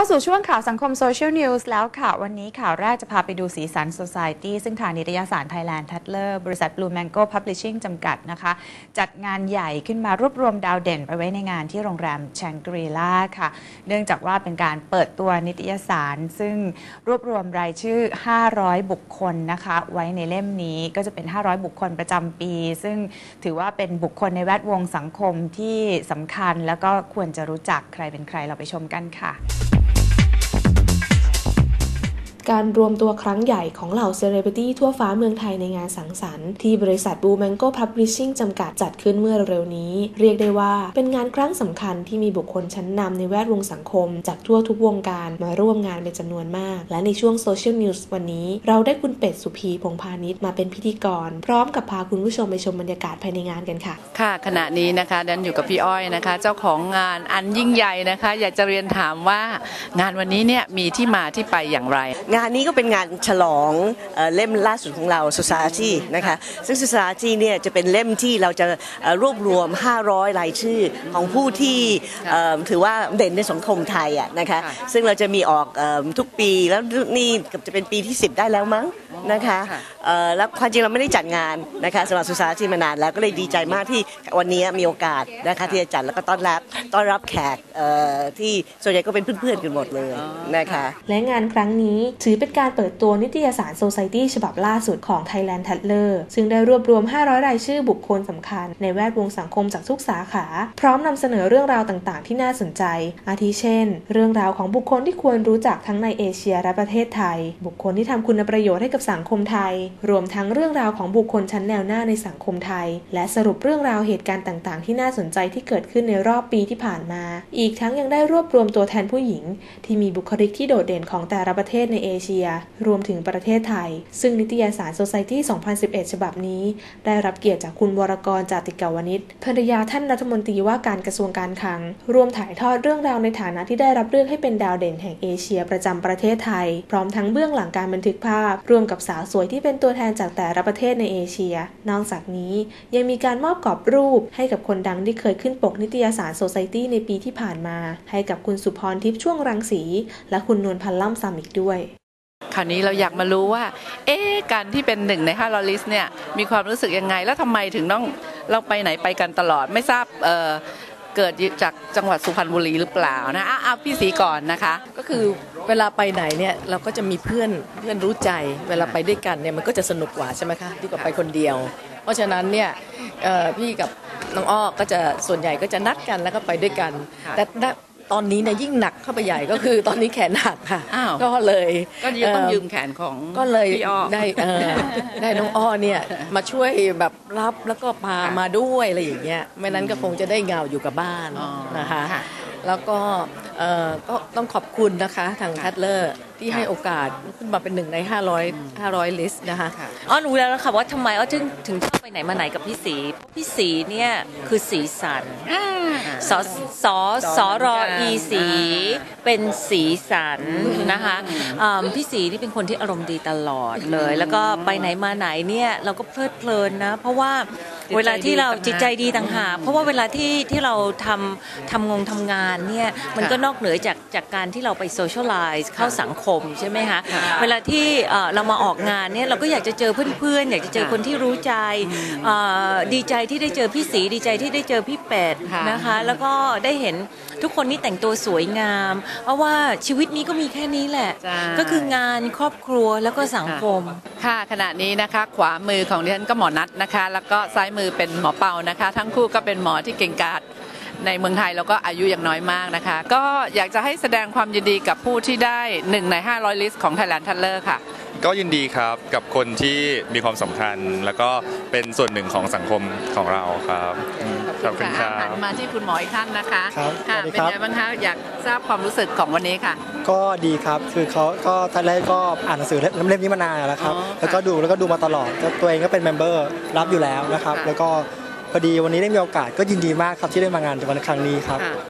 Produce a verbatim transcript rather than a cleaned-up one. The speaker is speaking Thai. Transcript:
าสู่ช่วงข่าวสังคมโซเชียลนิวส์แล้วค่ะวันนี้ข่าวแรกจะพาไปดูสีสัน Society ซึ่งทางนิตยสาร Thailand Tatler บริษัท Blue Mango Publishing จำกัดนะคะจัดงานใหญ่ขึ้นมารวบรวมดาวเด่นไปไว้ในงานที่โรงแรมแชงกรีลาค่ะเนื่องจากว่าเป็นการเปิดตัวนิตยสารซึ่งรวบรวมรายชื่อห้าร้อยบุคคลนะคะไว้ในเล่มนี้ก็จะเป็นห้าร้อยบุคคลประจำปีซึ่งถือว่าเป็นบุคคลในแวดวงสังคมที่สำคัญแล้วก็ควรจะรู้จักใครเป็นใครเราไปชมกันค่ะการรวมตัวครั้งใหญ่ของเหล่าเซเลบริตี้ทั่วฟ้าเมืองไทยในงานสังสรรค์ที่บริษัท Blue Mango Publishing จำกัดจัดขึ้นเมื่อเร็วนี้เรียกได้ว่าเป็นงานครั้งสำคัญที่มีบุคคลชั้นนำในแวดวงสังคมจากทั่วทุกวงการมาร่วมงานเป็นจำนวนมากและในช่วง Social News วันนี้เราได้คุณเป็ดสุพีพงษ์พาณิชย์มาเป็นพิธีกรพร้อมกับพาคุณผู้ชมไปชมบรรยากาศภายในงานกันค่ะค่ะขณะนี้นะคะดันอยู่กับพี่อ้อยนะคะเจ้าของงานอันยิ่งใหญ่นะคะอยากจะเรียนถามว่างานวันนี้เนี่ยมีที่มาที่ไปอย่างไรงานนี้ก็เป็นงานฉลองเล่มล่าสุดของเรา Society นะคะซึ่ง Society เนี่ยจะเป็นเล่มที่เราจะรวบรวมห้าร้อยรายชื่อของผู้ที่ถือว่าเด่นในสังคมไทยอ่ะนะคะซึ่งเราจะมีออกทุกปีแล้วนี่จะเป็นปีที่สิบได้แล้วมั้งนะคะแล้วความจริงเราไม่ได้จัดงานนะคะสำหรับ Society มานานแล้วก็เลยดีใจมากที่วันนี้มีโอกาสนะคะที่จะจัดแล้วก็ต้อนรับต้อนรับแขกที่ส่วนใหญ่ก็เป็นเพื่อนๆกันหมดเลยนะคะและงานครั้งนี้ถือเป็นการเปิดตัวนิตยสาร Society ฉบับล่าสุดของ Thailand Tatler ซึ่งได้รวบรวมห้าร้อยรายชื่อบุคคลสำคัญในแวดวงสังคมจากทุกสาขาพร้อมนำเสนอเรื่องราวต่างๆที่น่าสนใจอาทิเช่นเรื่องราวของบุคคลที่ควรรู้จักทั้งในเอเชียและประเทศไทยบุคคลที่ทำคุณประโยชน์ให้กับสังคมไทยรวมทั้งเรื่องราวของบุคคลชั้นแนวหน้าในสังคมไทยและสรุปเรื่องราวเหตุการณ์ต่างๆที่น่าสนใจที่เกิดขึ้นในรอบปีที่ผ่านมาอีกทั้งยังได้รวบรวมตัวแทนผู้หญิงที่มีบุคลิกที่โดดเด่นของแต่ละประเทศในเอเชียรวมถึงประเทศไทยซึ่งนิตยสาร Society สองพันสิบเอ็ด ฉบับนี้ได้รับเกียรติจากคุณวรกร จาติกาวนิชภรรยาท่านรัฐมนตรีว่าการกระทรวงการคลังรวมถ่ายทอดเรื่องราวในฐานะที่ได้รับเลือกให้เป็นดาวเด่นแห่งเอเชียประจำประเทศไทยพร้อมทั้งเบื้องหลังการบันทึกภาพรวมกับสาวสวยที่เป็นตัวแทนจากแต่ละประเทศในเอเชียนอกจากนี้ยังมีการมอบกรอบรูปให้กับคนดังที่เคยขึ้นปกนิตยสาร Society ในปีที่ผ่านมาให้กับคุณสุพรทิพย์ช่วงรังสีและคุณนวลพันธ์ล่ำซำอีกด้วยคราวนี้เราอยากมารู้ว่าเอ๊ะการที่เป็นหนึ่งในห้าร้อยลิสต์เนี่ยมีความรู้สึกยังไงแล้วทำไมถึงต้องเราไปไหนไปกันตลอดไม่ทราบเอ่อเกิดจากจังหวัดสุพรรณบุรีหรือเปล่านะอ่ะพี่ศรีก่อนนะคะก็คือเวลาไปไหนเนี่ยเราก็จะมีเพื่อนเพื่อนรู้ใจเวลาไปด้วยกันเนี่ยมันก็จะสนุกกว่าใช่ไหมคะดีกว่าไปคนเดียวเพราะฉะนั้นเนี่ยพี่กับน้องอ้อก็จะส่วนใหญ่ก็จะนัดกันแล้วก็ไปด้วยกันแต่ตอนนี้เนี่ยยิ่งหนักเข้าไปใหญ่ก็คือตอนนี้แขนหักค่ะก็เลยก็ต้องยืมแขนของก็เลยได้ได้น้องอ้อเนี่ยมาช่วยแบบรับแล้วก็พามาด้วยอะไรอย่างเงี้ยไม่นั้นก็คงจะได้เงาอยู่กับบ้านนะคะแล้วก็ก็ต้องขอบคุณนะคะทางทัตเลอร์ที่ให้โอกาสขึ้นมาเป็นหนึ่งในห้าร้อย ห้าร้อยลิสต์นะคะอ้อรู้แล้วค่ะว่าทำไมอ้อถึงถึงชอบไปไหนมาไหนกับพี่ศรีพี่ศรีเนี่ยคือสีสันสสสรอีสีเป็นสีสันนะคะพี่ศรีนี่เป็นคนที่อารมณ์ดีตลอดเลยแล้วก็ไปไหนมาไหนเนี่ยเราก็เพลิดเพลินนะเพราะว่าเวลาที่เราจิตใจดีต่างหากเพราะว่าเวลาที่ที่เราทำทำงงทำงานเนี่ยมันก็นอกเหนือจากจากการที่เราไปโซเชียลไลซ์เข้าสังคมใช่ไหมคะเวลาที่เรามาออกงานเนี่ยเราก็อยากจะเจอเพื่อนๆอยากจะเจอคนที่รู้ใจดีใจที่ได้เจอพี่ศรีดีใจที่ได้เจอพี่เป็ดนะคะแล้วก็ได้เห็นทุกคนนี่แต่งตัวสวยงามเพราะว่าชีวิตนี้ก็มีแค่นี้แหละก็คืองานครอบครัวแล้วก็สังคมค่ะขณะนี้นะคะขวามือของดิฉันก็หมอนัทนะคะแล้วก็ซ้ายมือเป็นหมอเปานะคะทั้งคู่ก็เป็นหมอที่เก่งกาจในเมืองไทยแล้วก็อายุยังน้อยมากนะคะก็อยากจะให้แสดงความยินดีกับผู้ที่ได้หนึ่งในห้าร้อยลิสต์ของ Thailand Tatler ค่ะก็ยินดีครับกับคนที่มีความสำคัญแล้วก็เป็นส่วนหนึ่งของสังคมของเราครับขอบคุณค่ะมาที่คุณหมออีกท่านนะคะค่ะเป็นไงบ้างคะอยากทราบความรู้สึกของวันนี้ค่ะก็ดีครับคือเขาก็ท่านแรกก็อ่านหนังสือเล่มนี้มานานแล้วครับแล้วก็ดูแล้วก็ดูมาตลอดตัวเองก็เป็นเมมเบอร์รับอยู่แล้วนะครับแล้วก็พอดีวันนี้ได้มีโอกาสก็ยินดีมากครับที่ได้มางานในวันครั้งนี้ครับ